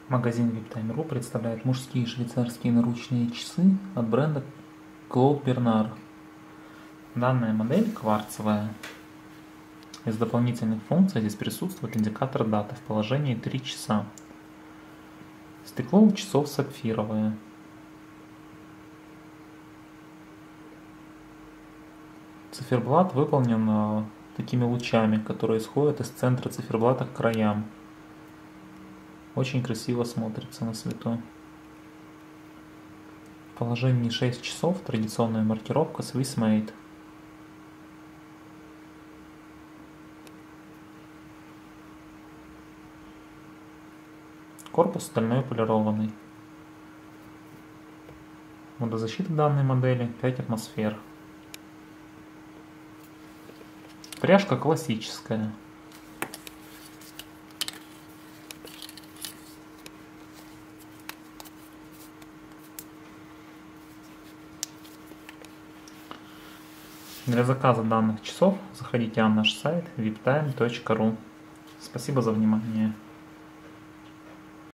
Магазин VIPTime.ru представляет мужские швейцарские наручные часы от бренда Claude Bernard. Данная модель кварцевая. Из дополнительных функций здесь присутствует индикатор даты в положении 3 часа. Стекло у часов сапфировое. Циферблат выполнен такими лучами, которые исходят из центра циферблата к краям. Очень красиво смотрится на свету. В положении 6 часов традиционная маркировка Swiss Made. Корпус стальной полированный. Водозащита данной модели 5 атмосфер. Пряжка классическая. Для заказа данных часов заходите на наш сайт viptime.ru. Спасибо за внимание.